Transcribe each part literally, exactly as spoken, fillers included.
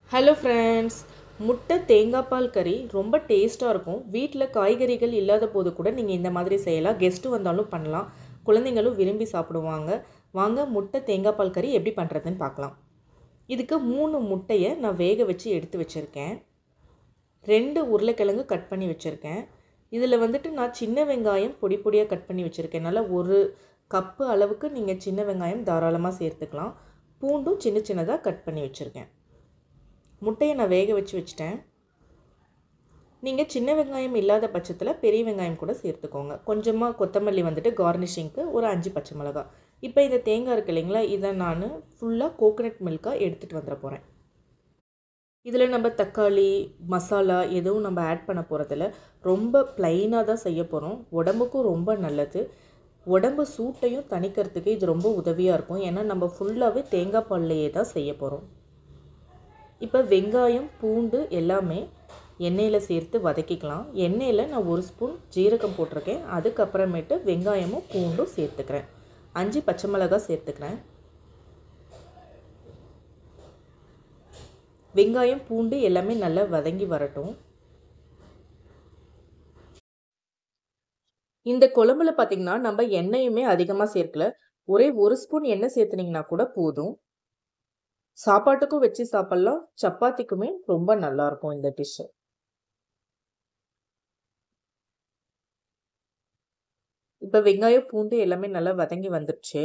Hello friends, முட்டை தேங்காய் பால் கறி ரொம்ப டேஸ்ட்டாக இருக்கும். வீட்டில் காய்கறிகள் இல்லாத போது கூட நீங்கள் இந்த மாதிரி செய்யலாம். கெஸ்ட்டு வந்தாலும் பண்ணலாம். குழந்தைங்களும் விரும்பி சாப்பிடுவாங்க. வாங்க முட்டை தேங்காய் பால் கறி எப்படி பண்ணுறதுன்னு பார்க்கலாம். இதுக்கு மூணு முட்டையை நான் வேக வச்சு எடுத்து வச்சுருக்கேன். ரெண்டு உருளைக்கிழங்கு கட் பண்ணி வச்சுருக்கேன். இதில் வந்துட்டு நான் சின்ன வெங்காயம் பொடி பொடியாக கட் பண்ணி வச்சுருக்கேன். நல்லா ஒரு கப்பு அளவுக்கு நீங்கள் சின்ன வெங்காயம் தாராளமாக சேர்த்துக்கலாம். பூண்டும் சின்ன சின்னதாக கட் பண்ணி வச்சுருக்கேன். முட்டையை நான் வேக வச்சு வச்சுட்டேன். நீங்கள் சின்ன வெங்காயம் இல்லாத பட்சத்தில் பெரிய வெங்காயம் கூட சேர்த்துக்கோங்க. கொஞ்சமாக கொத்தமல்லி வந்துட்டு கார்னிஷிங்க்கு ஒரு அஞ்சு பச்சை மிளகாய். இப்போ இந்த தேங்காய் இருக்குது இல்லைங்களா, இதை நான் ஃபுல்லாக கோகோனட் மில்காக எடுத்துகிட்டு வந்துட போகிறேன். இதில் நம்ம தக்காளி மசாலா எதுவும் நம்ம ஆட் பண்ண போகிறதில்ல. ரொம்ப ப்ளைனாக தான் செய்ய போகிறோம். உடம்புக்கும் ரொம்ப நல்லது. உடம்பு சூட்டையும் தணிக்கிறதுக்கு இது ரொம்ப உதவியாக இருக்கும். ஏன்னா நம்ம ஃபுல்லாகவே தேங்காய் பால்லையே தான் செய்ய போகிறோம். இப்போ வெங்காயம் பூண்டு எல்லாமே எண்ணெயில் சேர்த்து வதக்கிக்கலாம். எண்ணெயில் நான் ஒரு ஸ்பூன் ஜீரகம் போட்டிருக்கேன். அதுக்கப்புறமேட்டு வெங்காயமும் பூண்டும் சேர்த்துக்கிறேன். அஞ்சு பச்சை மிளகாய் சேர்த்துக்கிறேன். வெங்காயம் பூண்டு எல்லாமே நல்லா வதங்கி வரட்டும். இந்த குழம்புல பார்த்திங்கன்னா நம்ம எண்ணெயுமே அதிகமாக சேர்க்கல. ஒரே ஒரு ஸ்பூன் எண்ணெய் சேர்த்துனிங்கன்னா கூட போதும். சாப்பாட்டுக்கும் வச்சு சாப்பிட்லாம். சப்பாத்திக்குமே ரொம்ப நல்லாயிருக்கும் இந்த டிஷ்ஷு. இப்போ வெங்காயம் பூண்டு எல்லாமே நல்லா வதங்கி வந்துடுச்சு.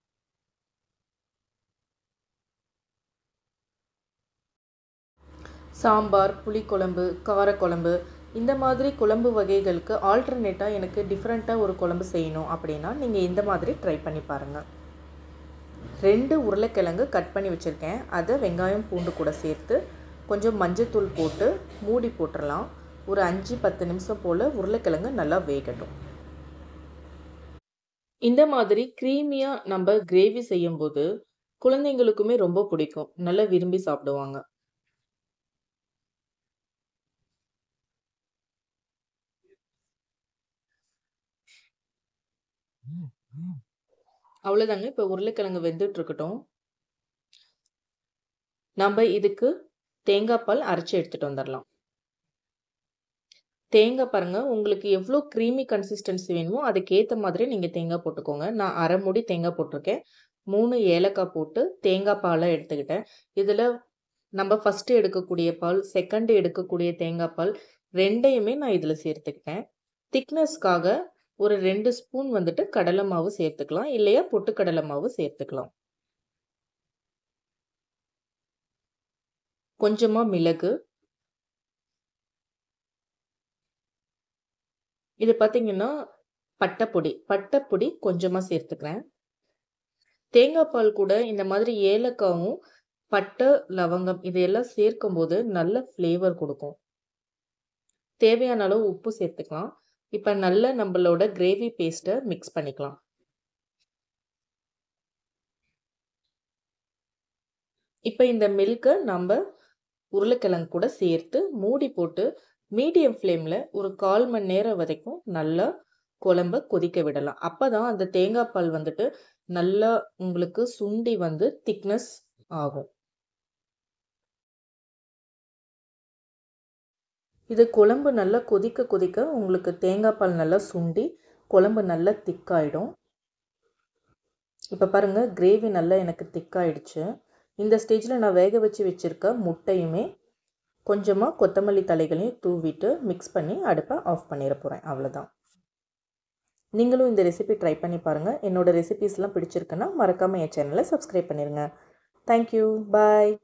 சாம்பார், புளிக்குழம்பு, காரக்குழம்பு இந்த மாதிரி குழம்பு வகைகளுக்கு ஆல்டர்னேட்டாக எனக்கு டிஃப்ரெண்ட்டாக ஒரு குழம்பு செய்யணும் அப்படின்னா நீங்கள் இந்த மாதிரி ட்ரை பண்ணி பாருங்கள். ரெண்டு உருளைக்கிழங்கு கட் பண்ணி வச்சுருக்கேன். அதை வெங்காயம் பூண்டு கூட சேர்த்து கொஞ்சம் மஞ்சத்தூள் போட்டு மூடி போட்டுடலாம். ஒரு அஞ்சு பத்து நிமிஷம் போல் உருளைக்கிழங்கு நல்லா வேகட்டும். இந்த மாதிரி க்ரீமியாக நம்ம கிரேவி செய்யும்போது குழந்தைங்களுக்குமே ரொம்ப பிடிக்கும். நல்லா விரும்பி சாப்பிடுவாங்க. அவ்வளோதாங்க. இப்போ உருளைக்கிழங்கு வெந்துட்டு இருக்கட்டும். நம்ம இதுக்கு தேங்காய் பால் அரைச்சி எடுத்துகிட்டு வந்துடலாம். தேங்காய் பாருங்கள், உங்களுக்கு எவ்வளோ க்ரீமி கன்சிஸ்டன்சி வேணுமோ அதுக்கேற்ற மாதிரி நீங்கள் தேங்காய் போட்டுக்கோங்க. நான் அரை மூடி தேங்காய் போட்டிருக்கேன். மூணு ஏலக்காய் போட்டு தேங்காய் பாலை எடுத்துக்கிட்டேன். இதில் நம்ம ஃபஸ்ட்டு எடுக்கக்கூடிய பால், செகண்டு எடுக்கக்கூடிய தேங்காய் பால் ரெண்டையுமே நான் இதில் சேர்த்துக்கிட்டேன். திக்னஸ்க்காக ஒரு ரெண்டு ஸ்பூன் வந்துட்டு கடலை மாவு சேர்த்துக்கலாம். இல்லையா பொட்டுக்கடலை மாவு சேர்த்துக்கலாம். கொஞ்சமாக மிளகு. இது பார்த்தீங்கன்னா பட்டைப்பொடி பட்டைப்பொடி கொஞ்சமாக சேர்த்துக்கிறேன். தேங்காய் பால் கூட இந்த மாதிரி ஏலக்காவும் பட்டை லவங்கம் இதையெல்லாம் சேர்க்கும்போது நல்ல ஃப்ளேவர் கொடுக்கும். தேவையான அளவு உப்பு சேர்த்துக்கலாம். இப்போ நல்ல நம்மளோட கிரேவி பேஸ்ட்டை மிக்ஸ் பண்ணிக்கலாம். இப்போ இந்த மில்கை நம்ம உருளைக்கிழங்கு கூட சேர்த்து மூடி போட்டு மீடியம் ஃப்ளேமில் ஒரு கால் மணி நேரம் வரைக்கும் நல்லா குழம்ப கொதிக்க விடலாம். அப்போ தான் அந்த தேங்காய் பால் வந்துட்டு நல்லா உங்களுக்கு சுண்டி வந்து திக்னஸ் ஆகும். இது குழம்பு நல்லா கொதிக்க கொதிக்க உங்களுக்கு தேங்காய் பால் நல்லா சுண்டி குழம்பு நல்லா திக்காயிடும். இப்போ பாருங்கள், கிரேவி நல்லா எனக்கு திக்காயிடுச்சு. இந்த ஸ்டேஜில் நான் வேக வச்சு வச்சுருக்க முட்டையுமே கொஞ்சமாக கொத்தமல்லி தலைகளையும் தூவிட்டு மிக்ஸ் பண்ணி அடுப்பை ஆஃப் பண்ணிட போகிறேன். அவ்வளோதான். நீங்களும் இந்த ரெசிபி ட்ரை பண்ணி பாருங்கள். என்னோடய ரெசிபீஸ்லாம் பிடிச்சிருக்குன்னா மறக்காமல் என் சேனலை சப்ஸ்கிரைப் பண்ணிடுங்க. தேங்க்யூ. பாய்.